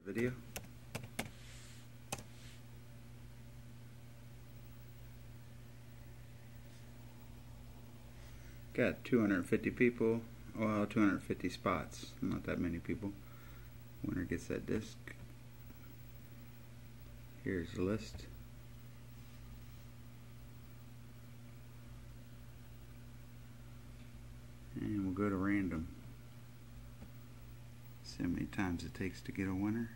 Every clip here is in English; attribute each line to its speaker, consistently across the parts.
Speaker 1: Video. Got 250 people, well, 250 spots, not that many people. Winner gets that disc. Here's the list. And we'll go to random. See how many times it takes to get a winner.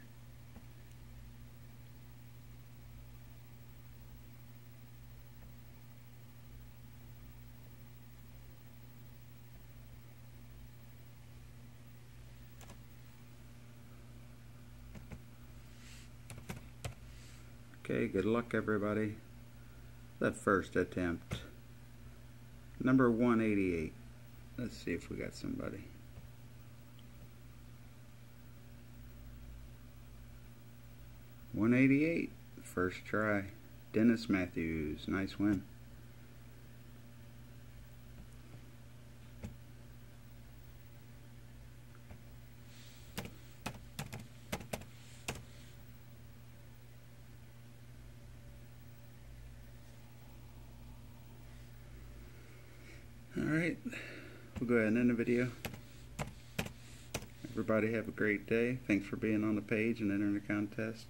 Speaker 1: Okay, good luck everybody. That first attempt. Number 188. Let's see if we got somebody. $188, first try. Dennis Matthews, nice win. Alright, we'll go ahead and end the video. Everybody have a great day. Thanks for being on the page and entering the contest.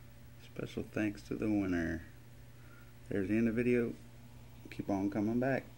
Speaker 1: Special thanks to the winner. There's the end of the video. Keep on coming back.